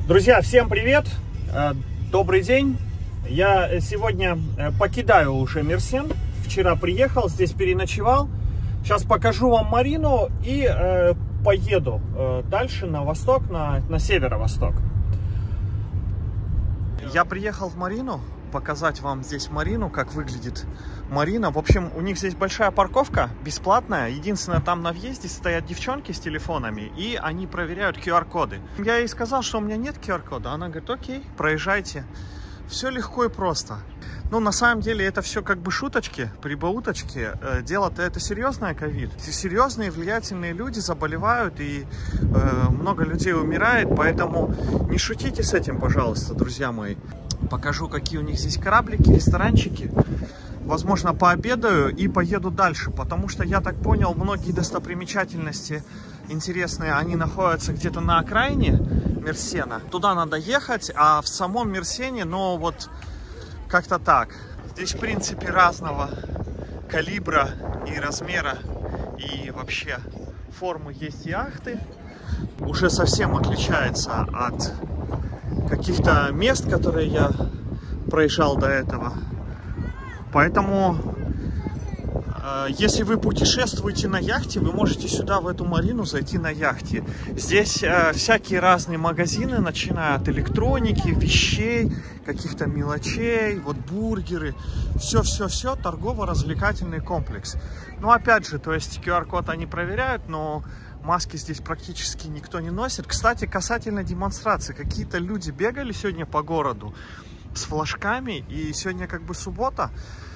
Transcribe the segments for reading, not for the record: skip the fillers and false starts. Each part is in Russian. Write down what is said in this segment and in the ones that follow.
Друзья, всем привет! Добрый день! Я сегодня покидаю уже Мерсен. Вчера приехал, здесь переночевал. Сейчас покажу вам Марину и поеду дальше на восток, на северо-восток. Я приехал в Марину, показать вам здесь Марину, как выглядит Марина. В общем, у них здесь большая парковка, бесплатная. Единственное, там на въезде стоят девчонки с телефонами, и они проверяют QR-коды. Я ей сказал, что у меня нет QR-кода. Она говорит: окей, проезжайте. Все легко и просто. Ну, на самом деле, это все как бы шуточки, прибауточки. Дело-то это серьезное, ковид. Серьезные, влиятельные люди заболевают, и много людей умирает. Поэтому не шутите с этим, пожалуйста, друзья мои. Покажу, какие у них здесь кораблики, ресторанчики. Возможно, пообедаю и поеду дальше, потому что, я так понял, многие достопримечательности интересные, они находятся где-то на окраине Мерсена. Туда надо ехать, а в самом Мерсене, ну вот как-то так. Здесь, в принципе, разного калибра и размера, и вообще формы есть яхты. Уже совсем отличается от каких-то мест, которые я проезжал до этого. Поэтому, если вы путешествуете на яхте, вы можете сюда, в эту Марину, зайти на яхте. Здесь всякие разные магазины, начиная от электроники, вещей, каких-то мелочей, вот бургеры. Все-все-все, торгово-развлекательный комплекс. Ну, опять же, то есть QR-код они проверяют, но маски здесь практически никто не носит. Кстати, касательно демонстрации, какие-то люди бегали сегодня по городу с флажками, и сегодня как бы суббота.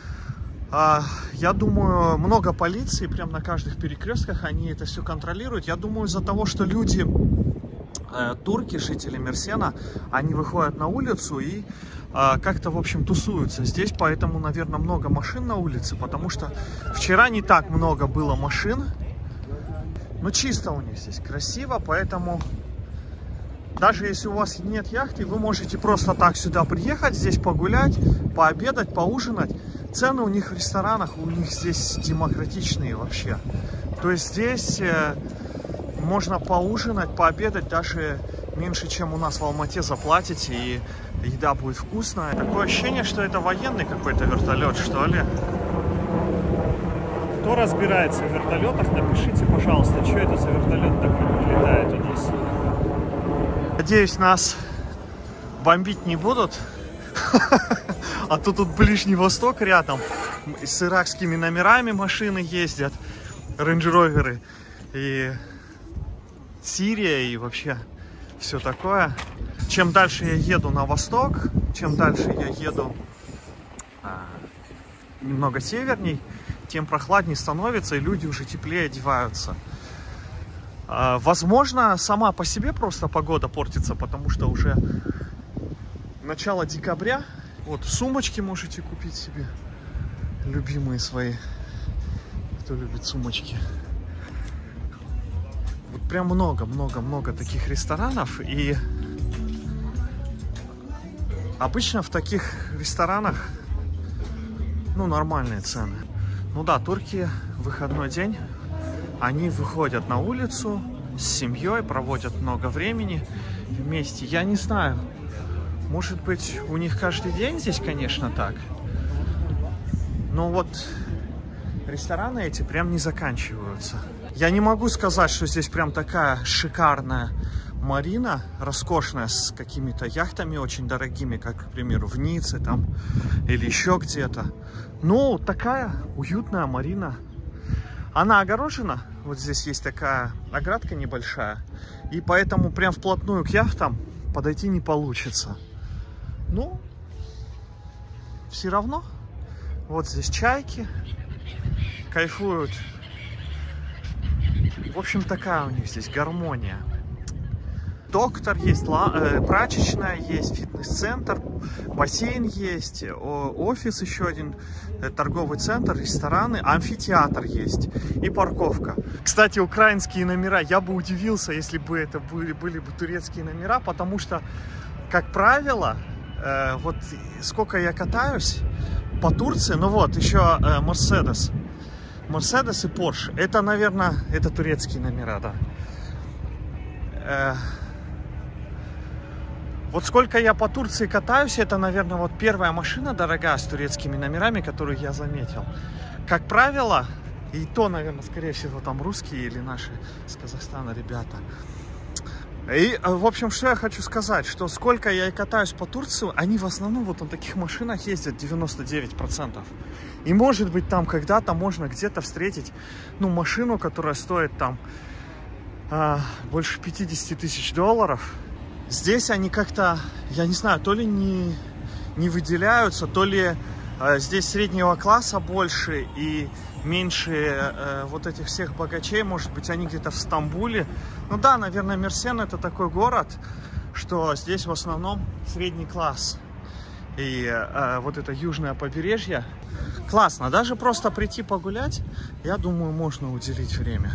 Я думаю, много полиции, прям на каждых перекрестках они это все контролируют. Я думаю, из-за того, что люди, турки, жители Мерсена, они выходят на улицу и как-то, в общем, тусуются здесь. Поэтому, наверное, много машин на улице, потому что вчера не так много было машин. Но чисто у них здесь, красиво, поэтому даже если у вас нет яхты, вы можете просто так сюда приехать, здесь погулять, пообедать, поужинать. Цены у них в ресторанах, у них здесь демократичные вообще. То есть здесь можно поужинать, пообедать даже меньше, чем у нас в Алмате заплатите, и еда будет вкусная. Такое ощущение, что это военный какой-то вертолет, что ли. Кто разбирается в вертолетах, напишите, пожалуйста, что это за вертолет такой летает у нас. Надеюсь, нас бомбить не будут. А то тут Ближний Восток рядом. С иракскими номерами машины ездят, рейндж-роверы. И Сирия, и вообще все такое. Чем дальше я еду на восток, чем дальше я еду немного северней, тем прохладнее становится, и люди уже теплее одеваются. Возможно, сама по себе просто погода портится, потому что уже начало декабря. Вот, сумочки можете купить себе, любимые свои, кто любит сумочки. Вот прям много таких ресторанов, и обычно в таких ресторанах, ну, нормальные цены. Ну да, турки, выходной день, они выходят на улицу с семьей, проводят много времени вместе. Я не знаю, может быть, у них каждый день здесь, конечно, так. Но вот рестораны эти прям не заканчиваются. Я не могу сказать, что здесь прям такая шикарная Марина, роскошная, с какими-то яхтами очень дорогими, как, к примеру, в Ницце там или еще где-то. Ну, такая уютная Марина. Она огорожена. Вот здесь есть такая оградка небольшая. И поэтому прям вплотную к яхтам подойти не получится. Ну, все равно. Вот здесь чайки кайфуют. В общем, такая у них здесь гармония. Доктор есть, прачечная есть, фитнес-центр, бассейн есть, офис еще один, торговый центр, рестораны, амфитеатр есть и парковка. Кстати, украинские номера, я бы удивился, если бы это были бы турецкие номера, потому что, как правило, вот сколько я катаюсь по Турции, ну вот, еще Мерседес и Порш, это, наверное, это турецкие номера, да. Вот сколько я по Турции катаюсь, это, наверное, вот первая машина дорогая с турецкими номерами, которую я заметил. Как правило, и то, наверное, скорее всего, там русские или наши с Казахстана ребята. И, в общем, что я хочу сказать, что сколько я и катаюсь по Турции, они в основном вот на таких машинах ездят 99%. И, может быть, там когда-то можно где-то встретить, ну, машину, которая стоит там больше 50 тысяч долларов. Здесь они как-то, я не знаю, то ли не выделяются, то ли здесь среднего класса больше и меньше вот этих всех богачей. Может быть, они где-то в Стамбуле. Ну да, наверное, Мерсен — это такой город, что здесь в основном средний класс. И вот это южное побережье. Классно. Даже просто прийти погулять, я думаю, можно уделить время.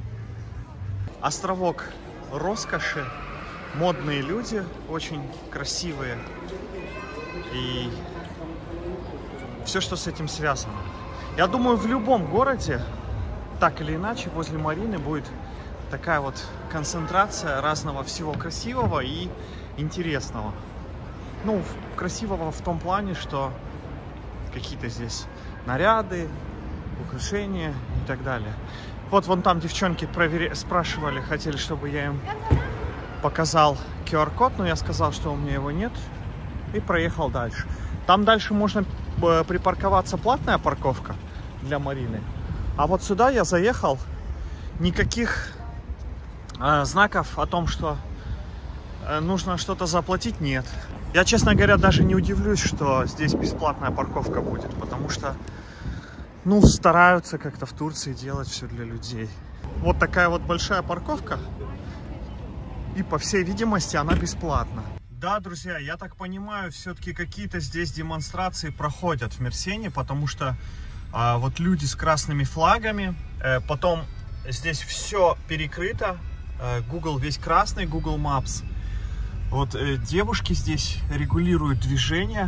Островок роскоши. Модные люди, очень красивые. И все, что с этим связано. Я думаю, в любом городе, так или иначе, возле Марины будет такая вот концентрация разного всего красивого и интересного. Ну, красивого в том плане, что какие-то здесь наряды, украшения и так далее. Вот вон там девчонки спрашивали, хотели, чтобы я им показал QR-код, но я сказал, что у меня его нет, и проехал дальше. Там дальше можно припарковаться, платная парковка для Марины. А вот сюда я заехал, никаких знаков о том, что нужно что-то заплатить, нет. Я, честно говоря, даже не удивлюсь, что здесь бесплатная парковка будет, потому что, ну, стараются как-то в Турции делать все для людей. Вот такая вот большая парковка, и, по всей видимости, она бесплатна. Да, друзья, я так понимаю, все-таки какие-то здесь демонстрации проходят в Мерсене, потому что вот люди с красными флагами, потом здесь все перекрыто, Google весь красный, Google Maps. Вот девушки здесь регулируют движение,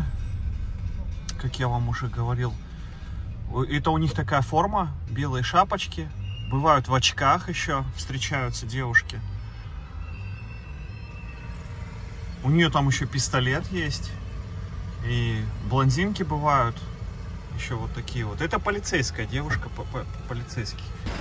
как я вам уже говорил. Это у них такая форма, белые шапочки, бывают в очках еще, встречаются девушки. У нее там еще пистолет есть. И блондинки бывают. Еще вот такие вот. Это полицейская девушка, полицейский.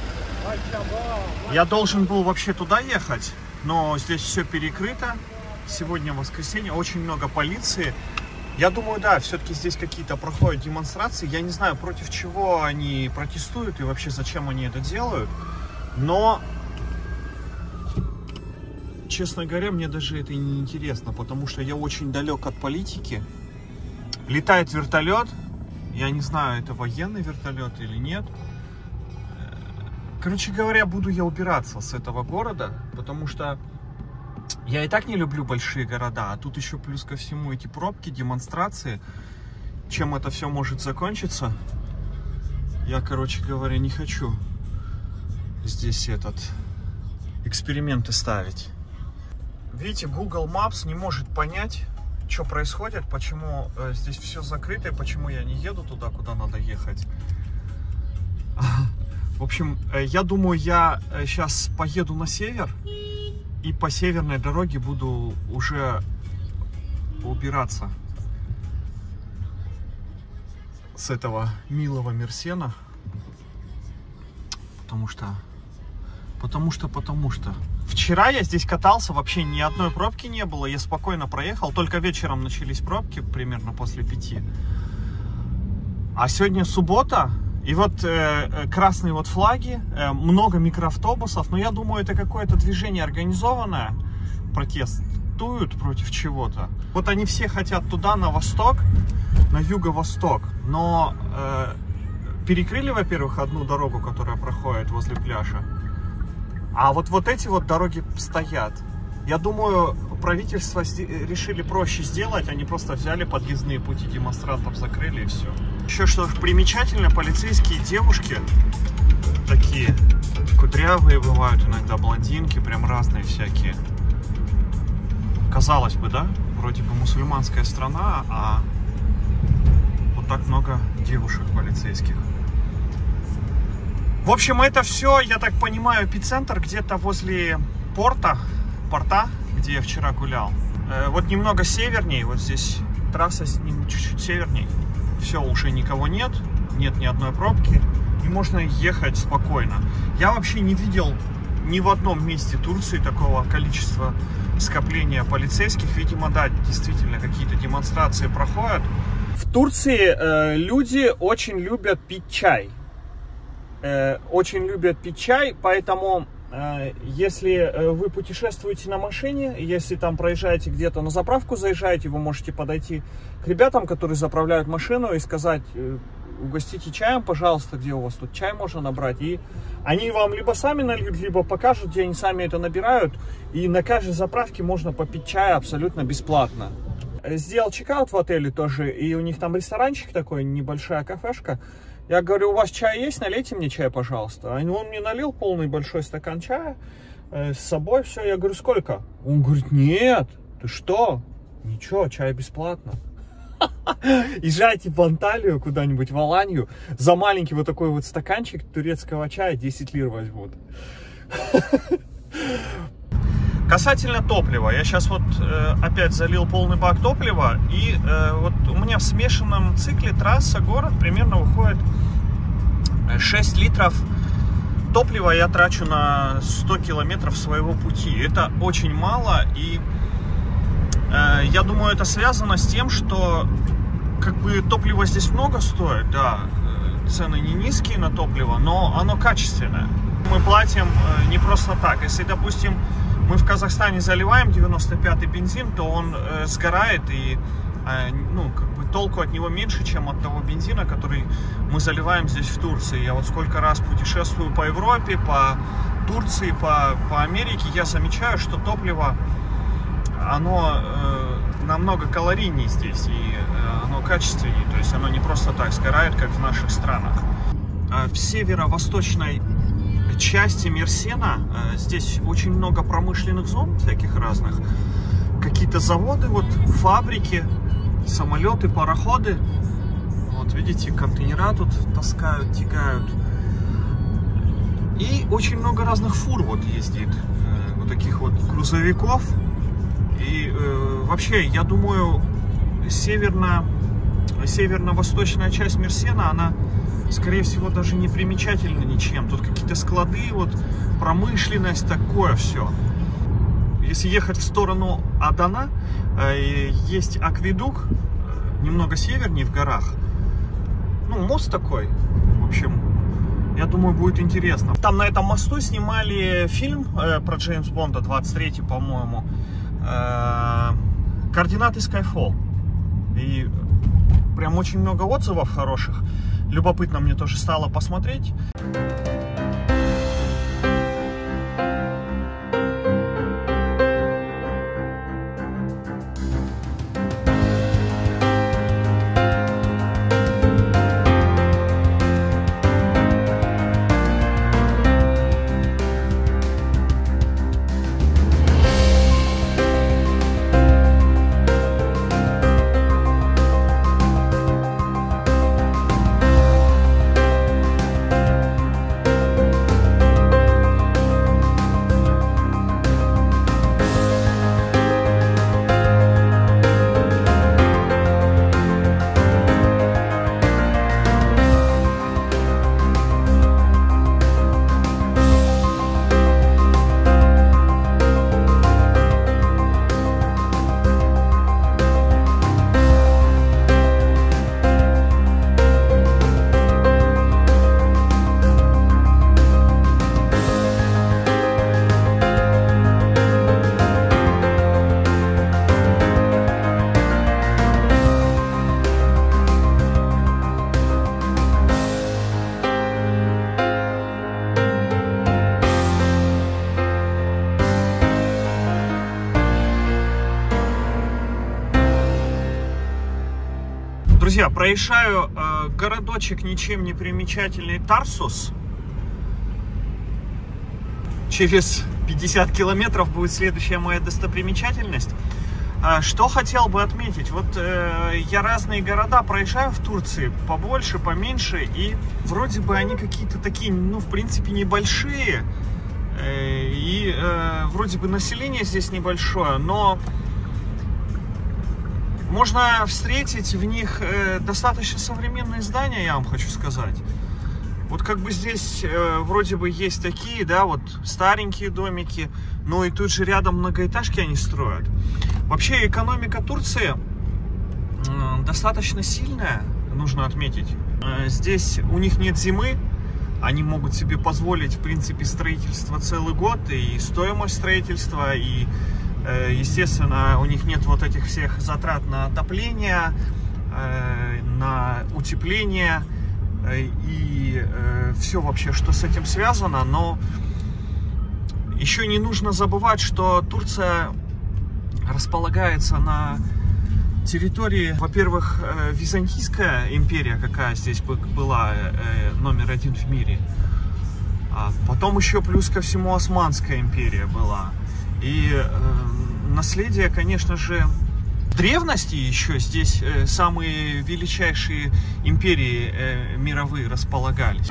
Я должен был вообще туда ехать, но здесь все перекрыто. Сегодня воскресенье, очень много полиции. Я думаю, да, все-таки здесь какие-то проходят демонстрации. Я не знаю, против чего они протестуют и вообще зачем они это делают. Но, честно говоря, мне даже это и не интересно, потому что я очень далек от политики. Летает вертолет. Я не знаю, это военный вертолет или нет. Короче говоря, буду я убираться с этого города, потому что я и так не люблю большие города, а тут еще плюс ко всему эти пробки, демонстрации. Чем это все может закончиться, я, короче говоря, не хочу здесь эксперименты ставить. Видите, Google Maps не может понять, что происходит, почему здесь все закрыто, и почему я не еду туда, куда надо ехать. В общем, я думаю, я сейчас поеду на север и по северной дороге буду уже убираться с этого милого Мерсена. Потому что. Вчера я здесь катался, вообще ни одной пробки не было, я спокойно проехал, только вечером начались пробки, примерно после 5. А сегодня суббота, и вот красные вот флаги, много микроавтобусов, но я думаю, это какое-то движение организованное, протестуют против чего-то. Вот они все хотят туда, на восток, на юго-восток, но перекрыли, во-первых, одну дорогу, которая проходит возле пляжа. А вот эти вот дороги стоят. Я думаю, правительство решили проще сделать. Они просто взяли подъездные пути демонстрантов, закрыли и все. Еще что примечательно, полицейские девушки такие кудрявые бывают, иногда блондинки, прям разные всякие. Казалось бы, да? Вроде бы мусульманская страна, а вот так много девушек полицейских. В общем, это все, я так понимаю, эпицентр где-то возле порта, где я вчера гулял. Вот немного севернее, вот здесь трасса с ним чуть-чуть севернее. Все, уже никого нет, нет ни одной пробки, и можно ехать спокойно. Я вообще не видел ни в одном месте Турции такого количества скопления полицейских. Видимо, да, действительно, какие-то демонстрации проходят. В Турции люди очень любят пить чай. Поэтому если вы путешествуете на машине, если там проезжаете где-то на заправку, заезжаете, вы можете подойти к ребятам, которые заправляют машину, и сказать: угостите чаем, пожалуйста, где у вас тут чай можно набрать. И они вам либо сами нальют, либо покажут, где они сами это набирают. И на каждой заправке можно попить чай абсолютно бесплатно. Сделал чекаут в отеле тоже, и у них там ресторанчик такой, небольшая кафешка. Я говорю: у вас чай есть? Налейте мне чай, пожалуйста. Он мне налил полный большой стакан чая с собой, все. Я говорю: сколько? Он говорит: нет, ты что? Ничего, чай бесплатно. Езжайте в Анталию куда-нибудь, в Аланию, за маленький вот такой вот стаканчик турецкого чая 10 лир возьмут. Касательно топлива, я сейчас вот опять залил полный бак топлива, и вот у меня в смешанном цикле трасса-город примерно выходит 6 литров топлива я трачу на 100 километров своего пути. Это очень мало, и я думаю, это связано с тем, что как бы топлива здесь много стоит, да, цены не низкие на топливо, но оно качественное. Мы платим не просто так. Если, допустим, мы в Казахстане заливаем 95-й бензин, то он сгорает, и ну, как бы толку от него меньше, чем от того бензина, который мы заливаем здесь в Турции. Я вот сколько раз путешествую по Европе, по Турции, по Америке, я замечаю, что топливо, оно намного калорийнее здесь, и оно качественнее, то есть оно не просто так сгорает, как в наших странах. В северо-восточной части Мерсена здесь очень много промышленных зон всяких разных, какие-то заводы, вот фабрики, самолеты, пароходы. Вот видите, контейнера тут таскают, тягают, и очень много разных фур вот ездит, вот таких вот грузовиков. И вообще, я думаю, северно-восточная часть Мерсена, она, скорее всего, даже не примечательна ничем. Тут какие-то склады, вот промышленность, такое все. Если ехать в сторону Адана, есть акведук, немного севернее, в горах. Ну, мост такой, в общем, я думаю, будет интересно. Там на этом мосту снимали фильм про Джеймс Бонда, 23-й, по-моему, «Координаты Skyfall». И прям очень много отзывов хороших. Любопытно мне тоже стало посмотреть. Друзья, проезжаю городочек ничем не примечательный Тарсус. Через 50 километров будет следующая моя достопримечательность. Что хотел бы отметить, вот я разные города проезжаю в Турции, побольше, поменьше, и вроде бы они какие-то такие, ну, в принципе, небольшие, и вроде бы население здесь небольшое, но Можно встретить в них достаточно современные здания, я вам хочу сказать. Вот как бы здесь вроде бы есть такие, да, вот старенькие домики, но и тут же рядом многоэтажки они строят. Вообще экономика Турции достаточно сильная, нужно отметить. Здесь у них нет зимы, они могут себе позволить, в принципе, строительство целый год, и стоимость строительства, и, естественно, у них нет вот этих всех затрат на отопление, на утепление, и все вообще, что с этим связано. Но еще не нужно забывать, что Турция располагается на территории, во-первых, Византийская империя, какая здесь была номер один в мире, а потом еще плюс ко всему Османская империя была. И наследие, конечно же, древности еще здесь самые величайшие империи мировые располагались.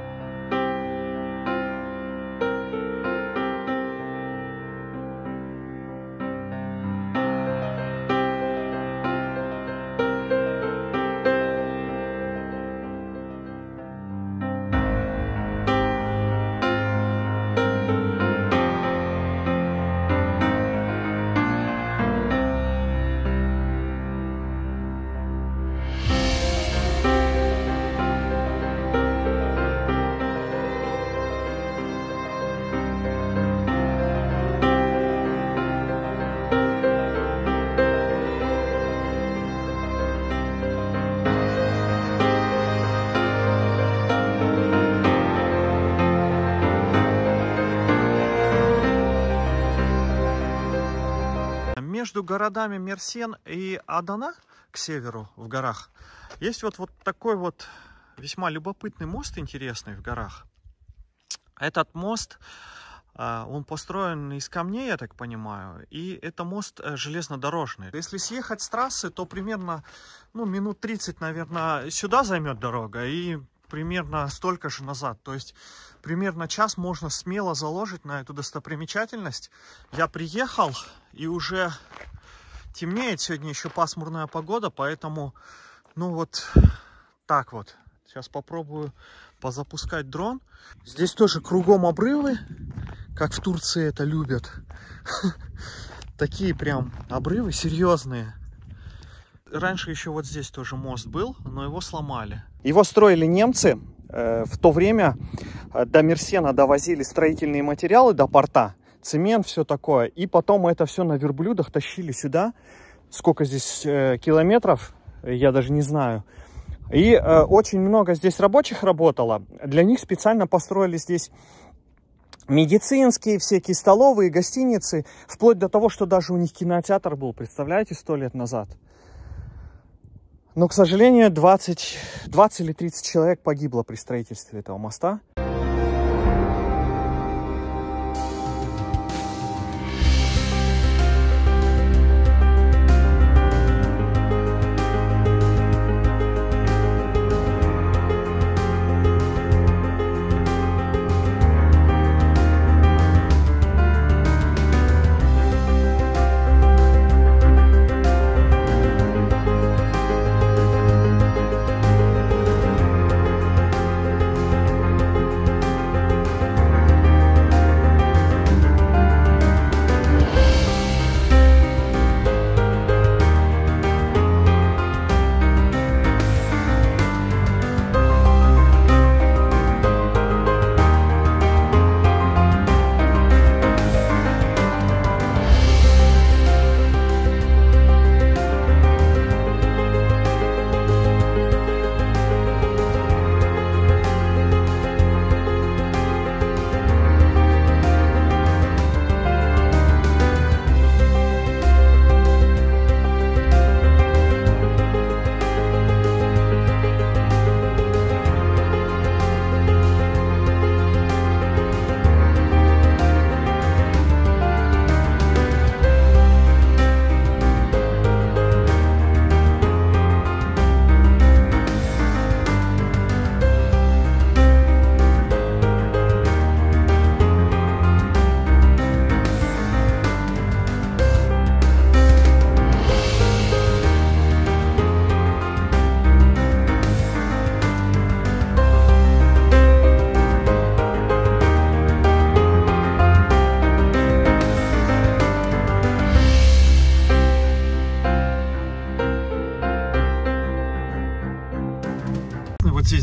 Между городами Мерсен и Адана к северу в горах есть вот такой вот весьма любопытный мост, интересный в горах. Этот мост, он построен из камней, я так понимаю, и это мост железнодорожный. Если съехать с трассы, то примерно, ну, минут 30, наверное, сюда займет дорога, и примерно столько же назад. То есть примерно час можно смело заложить на эту достопримечательность. Я приехал, и уже темнеет. Сегодня еще пасмурная погода, поэтому, ну вот так вот. Сейчас попробую позапускать дрон. Здесь тоже кругом обрывы, как в Турции это любят. Такие прям обрывы серьезные. Раньше еще вот здесь тоже мост был, но его сломали. Его строили немцы. В то время до Мерсена довозили строительные материалы до порта. Цемент, все такое. И потом это все на верблюдах тащили сюда. Сколько здесь километров, я даже не знаю. И очень много здесь рабочих работало. Для них специально построили здесь медицинские, всякие столовые, гостиницы. Вплоть до того, что даже у них кинотеатр был, представляете, 100 лет назад. Но, к сожалению, 20 или 30 человек погибло при строительстве этого моста.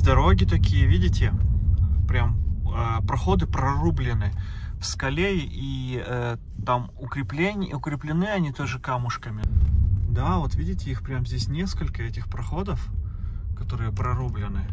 здесь дороги такие, видите? Прям проходы прорублены в скале, и там укреплены они тоже камушками. Да, вот видите, их прям здесь несколько, этих проходов, которые прорублены.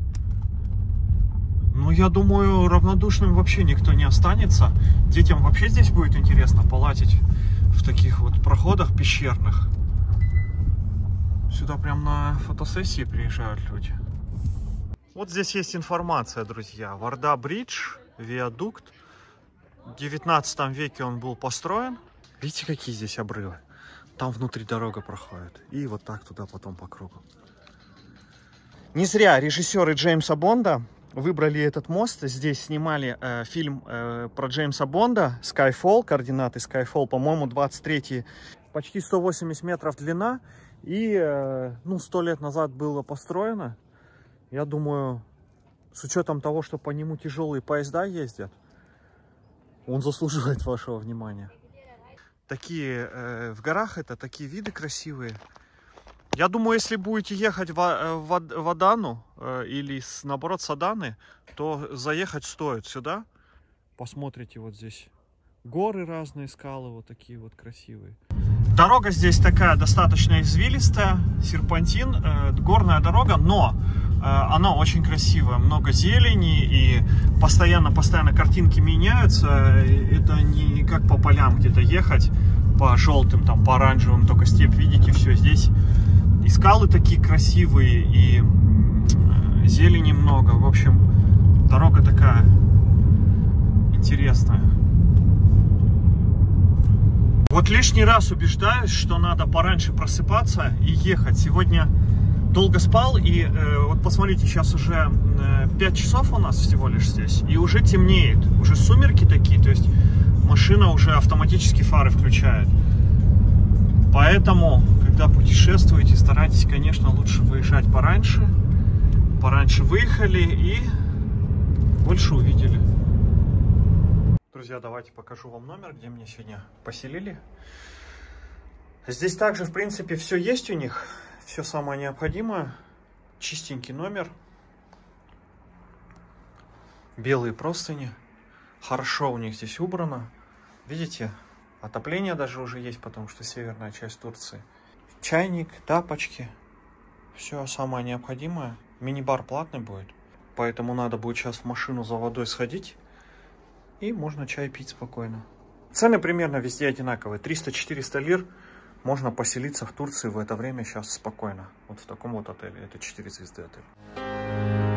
Ну, я думаю, равнодушным вообще никто не останется. Детям вообще здесь будет интересно полазить в таких вот проходах пещерных. Сюда прям на фотосессии приезжают люди. Вот здесь есть информация, друзья. Варда-бридж, виадукт. В 19 веке он был построен. Видите, какие здесь обрывы? Там внутри дорога проходит. И вот так туда потом по кругу. Не зря режиссеры Джеймса Бонда выбрали этот мост. Здесь снимали фильм про Джеймса Бонда Skyfall, координаты Skyfall, по-моему, 23, почти 180 метров длина. И, ну, 100 лет назад было построено. Я думаю, с учетом того, что по нему тяжелые поезда ездят, он заслуживает вашего внимания. Такие в горах это такие виды красивые. Я думаю, если будете ехать в Адану или наоборот с Аданы, то заехать стоит сюда. Посмотрите, вот здесь горы разные, скалы вот такие вот красивые. Дорога здесь такая достаточно извилистая, серпантин, горная дорога, но она очень красивая, много зелени, и постоянно картинки меняются. Это не как по полям где-то ехать, по желтым, там, по оранжевым, только степь, видите, все здесь. И скалы такие красивые, и зелени много. В общем, дорога такая интересная. Вот лишний раз убеждаюсь, что надо пораньше просыпаться и ехать. Сегодня долго спал, и вот посмотрите, сейчас уже 5 часов у нас всего лишь здесь, и уже темнеет, уже сумерки такие, то есть машина уже автоматически фары включает. Поэтому, когда путешествуете, старайтесь, конечно, лучше выезжать пораньше. Пораньше выехали и больше увидели. Друзья, давайте покажу вам номер, где меня сегодня поселили. Здесь также, в принципе, все есть у них. Все самое необходимое. Чистенький номер. Белые простыни. Хорошо у них здесь убрано. Видите, отопление даже уже есть, потому что северная часть Турции. Чайник, тапочки. Все самое необходимое. Мини-бар платный будет. Поэтому надо будет сейчас в машину за водой сходить. И можно чай пить спокойно. Цены примерно везде одинаковые. 300-400 лир. Можно поселиться в Турции в это время сейчас спокойно. Вот в таком вот отеле. Это 4 звезды отель.